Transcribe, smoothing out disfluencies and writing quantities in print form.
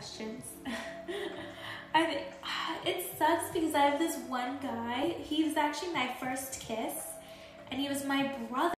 questions. It sucks because I have this one guy. He was actually my first kiss, and he was my brother.